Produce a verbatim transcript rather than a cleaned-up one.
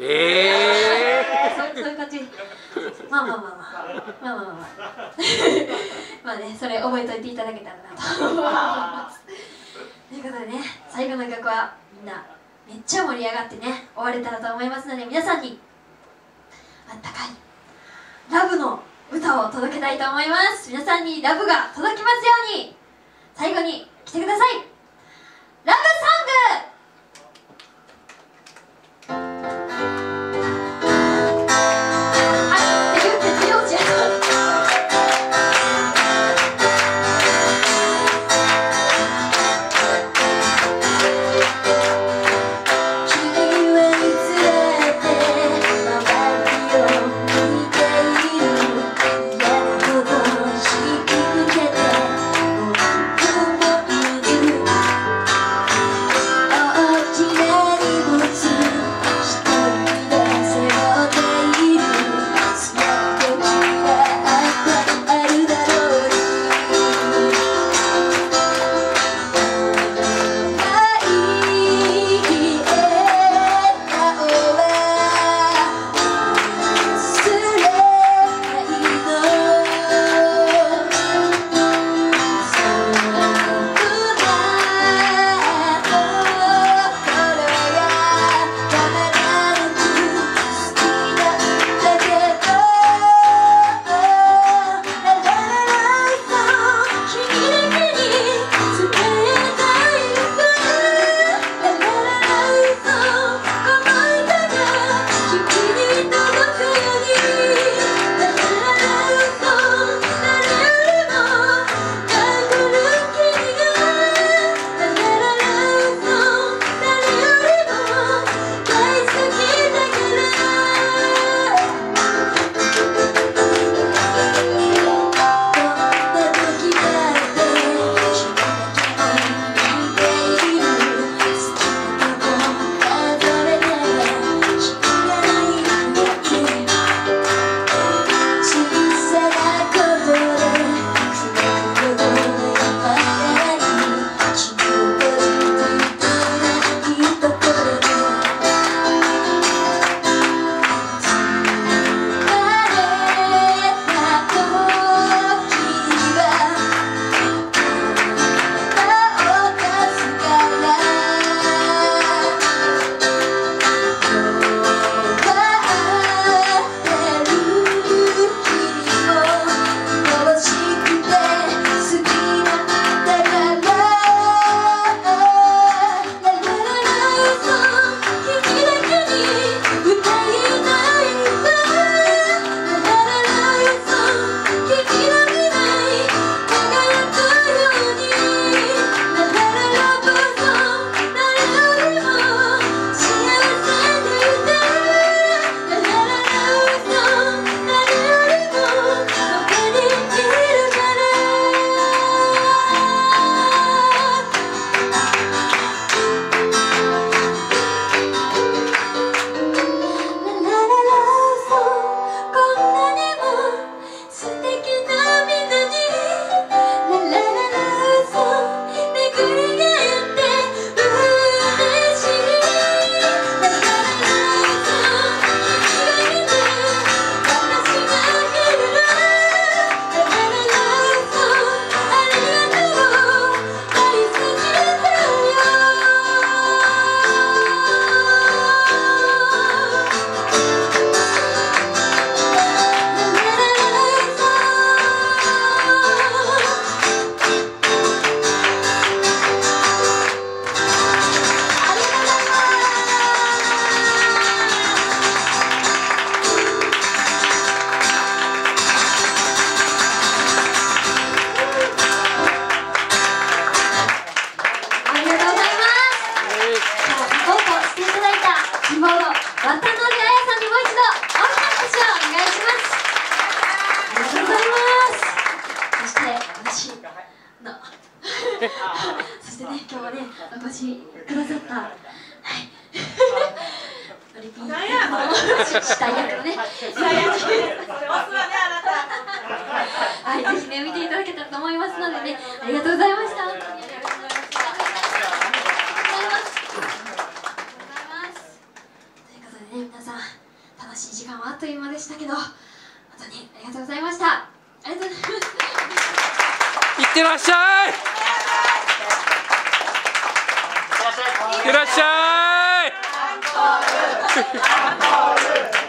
えー、そうそういう感じ。まあまあまあまあまあまあまあまあまあね、それ覚えといていただけたらなと思います。ということでね、最後の曲はみんなめっちゃ盛り上がってね終われたらと思いますので、皆さんにあったかいラブの歌を届けたいと思います。皆さんにラブが届きますように、最後に来てください。ラブソング。そしてね、今日はね、お越しくださった、はい、トリピーした役のね、はい、ぜひね、見ていただけたらと思いますのでね、ありがとうございました。本当にありがとうございました。ありがとうございます。ありがとうございます。ということでね、皆さん、 楽しい時間はあっという間でしたけど、本当にありがとうございました。ありがとうございます。 いってらっしゃい。いってらっしゃい。